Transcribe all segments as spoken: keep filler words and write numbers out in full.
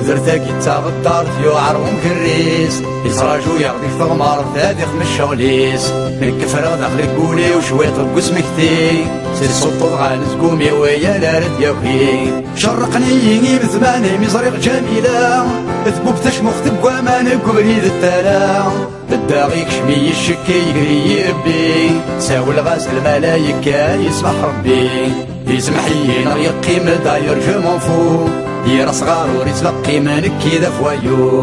درتك يتغدر يوعر ومكريس يسراجو يغديك ثغمر ثادخ من الشغليس من كفر داخل قولي وشويط القسم كتي سير سلطو غان زقومي ويا لا رد يوكي شرقني مثماني مزريق جميلة ثبوب تشمخ تبقى ما نقبريد التالا الداغي كشمي الشكي يقري يربي ساوي الغاز الملايكة يسمح ربي يسمح ينار يقيم داير جو مونفو يرى صغار وريتلقي منك كذا فوايو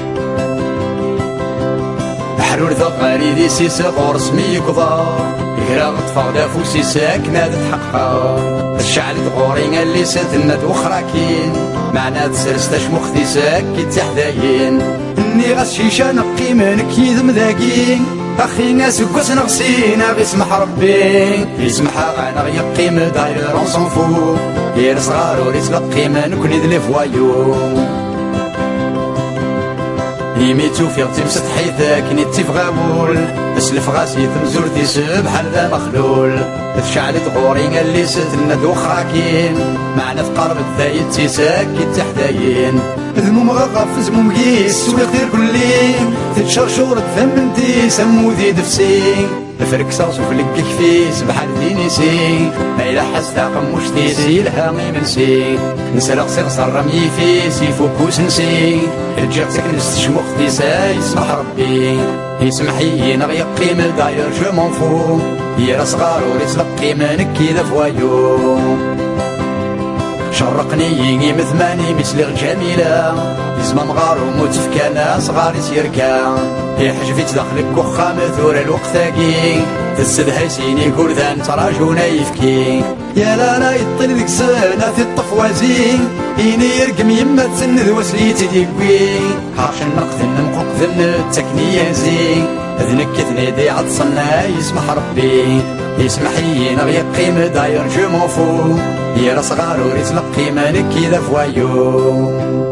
حرور ثقاري دي سيس غور سمي كضار يقرا غطفا دافو سيساك ناد تحققا الشعل تغورين اللي ستنات وخراكين معنا تسرستاش مختيساك كيتحداين اني غشيشة نقي منك يذم ذاكين اخي ناس كوس نغسينا غيسمح ربي يسمح غانا يقيم داير اون سونفو ير صغار وريتلقي منك نذلي فوايو يميتو في غتيم سطحيتك نيتي فغاول اسلف غاسي تمزور تيسب بحال ذا مخلول تشعلت غورين اللي ستنا دوخراكين معنا تقرب الثايد تيساك كيتحداين ذموم غاف زموم قيس سويق دير كلي تتشرشور ثمنتي سمو ذي دفسي فرك صاصو في لك كفيس بحال دينيسي ما إلا حس تاقم مش تيسي لها غيمنسي نسرق صيغ صار رمي فيس يفوكوس نسي الجيرتك نستشمخ تيسا يسمح ربي يسمحي نغي قيم داير جو مونفو يرى صغار وريتلقي منك كذا فوايو شرقني مثماني مثل الجميلة يزمام غار وموت في كانا صغاري سيركا يحجبي تدخلك وخام ثور الوقتاكي تسد هايسيني كورذان تراجونا يفكي يا لا لا يطل ذيك سنة في الطفوازين إني يرقم يما تسند وسليتي ديكوي حرش النقذن نمقوق ذن التكنية زين ذنك ثنيدي عطسنا يسمح ربي يسمحي نغي قيم داير جو مونفو يرى صغار وريتلقي مالك كذا فوايو